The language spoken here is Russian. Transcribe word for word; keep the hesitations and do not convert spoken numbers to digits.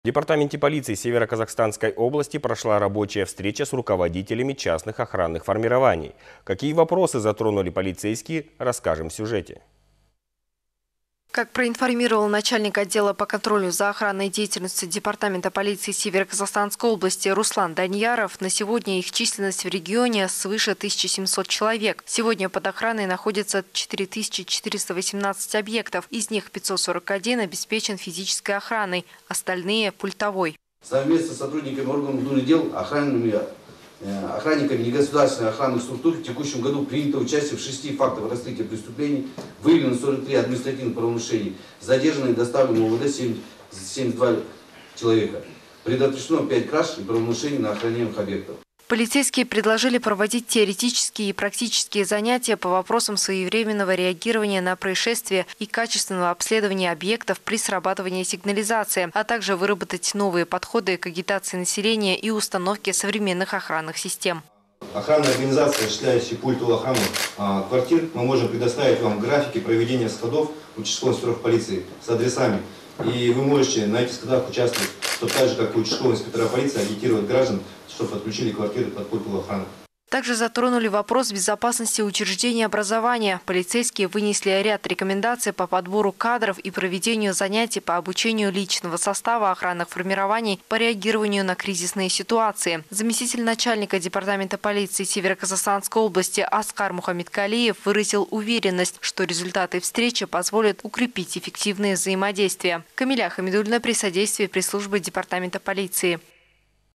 В департаменте полиции Северо-Казахстанской области прошла рабочая встреча с руководителями частных охранных формирований. Какие вопросы затронули полицейские, расскажем в сюжете. Как проинформировал начальник отдела по контролю за охранной деятельностью Департамента полиции Северо-Казахстанской области Руслан Даньяров, на сегодня их численность в регионе свыше тысячи семисот человек. Сегодня под охраной находится четыре тысячи четыреста восемнадцать объектов, из них пятьсот сорок один обеспечен физической охраной, остальные – пультовой. Совместно с сотрудниками органов внутренних дел, охранными, охранниками негосударственных охранных структур в текущем году принято участие в шести фактах раскрытия преступлений, выявлено сорок три административных правонарушений, задержаны и доставлены в УВД семьдесят два человека. Предотвращено пять краж и правонарушений на охраняемых объектах. Полицейские предложили проводить теоретические и практические занятия по вопросам своевременного реагирования на происшествия и качественного обследования объектов при срабатывании сигнализации, а также выработать новые подходы к агитации населения и установке современных охранных систем. Охранная организация, осуществляющая пультовую охрану а, квартир, мы можем предоставить вам графики проведения сходов участковых инспекторов полиции с адресами. И вы можете на этих сходах участвовать, чтобы так же, как и участковые инспектора полиции, агитировать граждан, чтобы подключили квартиры под пультовую охрану. Также затронули вопрос безопасности учреждений образования. Полицейские вынесли ряд рекомендаций по подбору кадров и проведению занятий по обучению личного состава охранных формирований по реагированию на кризисные ситуации. Заместитель начальника Департамента полиции Северо-Казахстанской области Аскар Мухаммедкалиев выразил уверенность, что результаты встречи позволят укрепить эффективное взаимодействие. Камиля Хамидульна при содействии пресс-службы Департамента полиции.